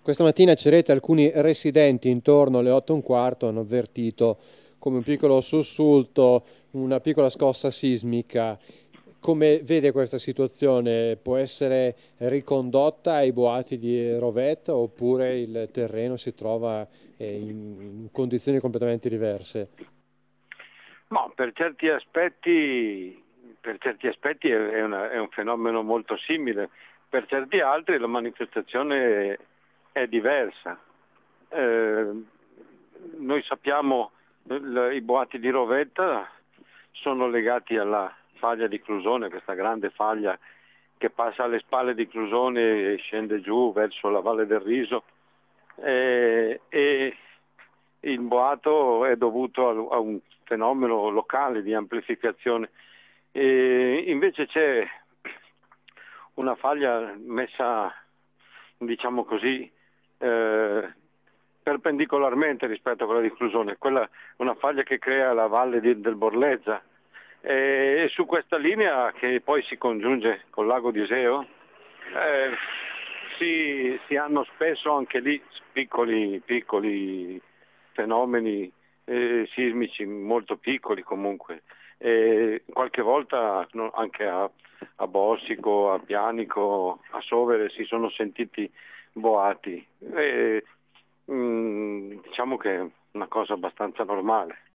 Questa mattina a Cerete alcuni residenti intorno alle 8:15 hanno avvertito come un piccolo sussulto, una piccola scossa sismica. Come vede questa situazione? Può essere ricondotta ai boati di Rovetta oppure il terreno si trova in condizioni completamente diverse? No, per certi aspetti è un fenomeno molto simile, per certi altri la manifestazione è diversa. Eh, Noi sappiamo i boati di Rovetta sono legati alla faglia di Clusone, questa grande faglia che passa alle spalle di Clusone e scende giù verso la Valle del Riso. E il boato è dovuto a un fenomeno locale di amplificazione. E invece c'è una faglia messa, diciamo così, eh, perpendicolarmente rispetto a quella di Clusone, quella è una faglia che crea la valle del Borlezza. E su questa linea, che poi si congiunge col lago di Iseo, eh, si hanno spesso anche lì piccoli fenomeni sismici molto piccoli comunque. E qualche volta no, anche a Bossico, a Pianico, a Sovere si sono sentiti boati. Diciamo che è una cosa abbastanza normale.